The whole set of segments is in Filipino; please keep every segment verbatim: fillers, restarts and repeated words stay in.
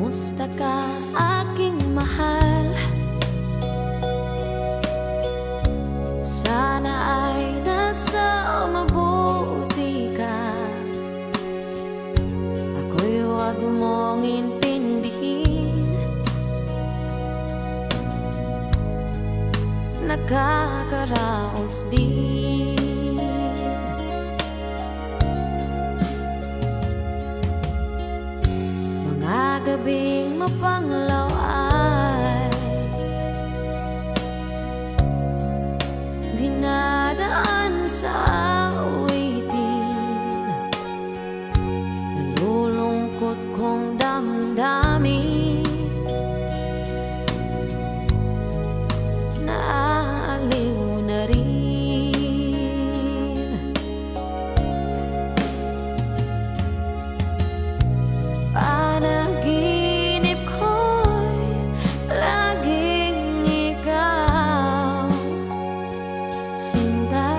Kumusta ka, aking mahal? Sana ay nasa mabuti ka. Ako'y huwag mong intindihin, nakakaraos din. Mga gabing mapanglaw ay dinadaan sa awitin. Nalulungkot kong damdamin, naaliw na rin. Panaginip ko'y laging ikaw, sinta.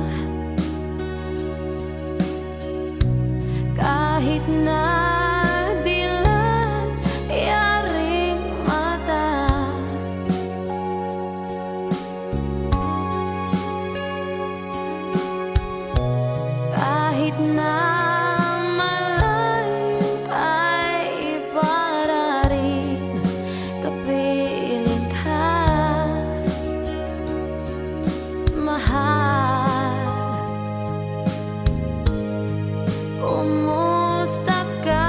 Kahit na dilat yaring mata, kahit na malayo ka'y para rin kapiling ka, mahal. Kumusta ka?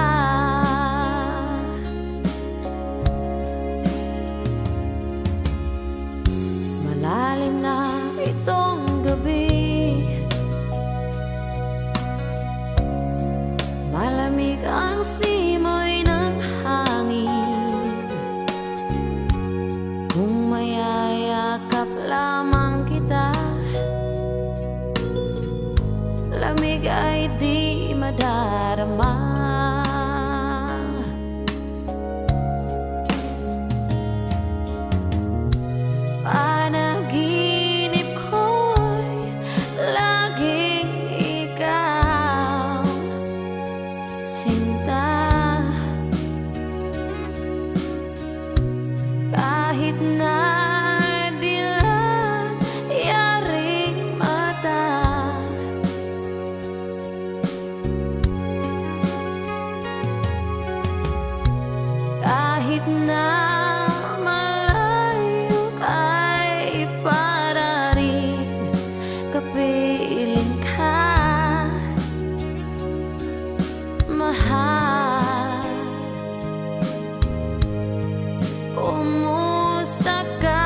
Malalim na itong gabi, malamig ang simoy ng hangin. Kung mayayakap lamang kita, lamig ay di madarama. Panaginip ko'y laging ikaw, sinta. Kahit na dilat yaring mata, kahit na malayo ka'y para rin kapiling ka, mahal. Kumusta ka?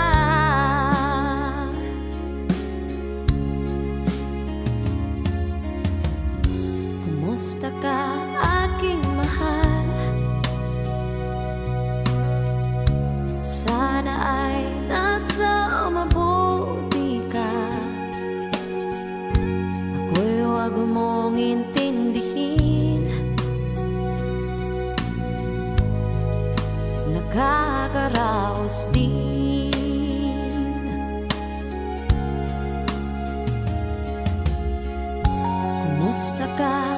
Kumusta ka, aking mahal? Sana ay nasa mabuti ka. Ako'y huwag mong intindihin, nakakaraos din. Kumusta ka,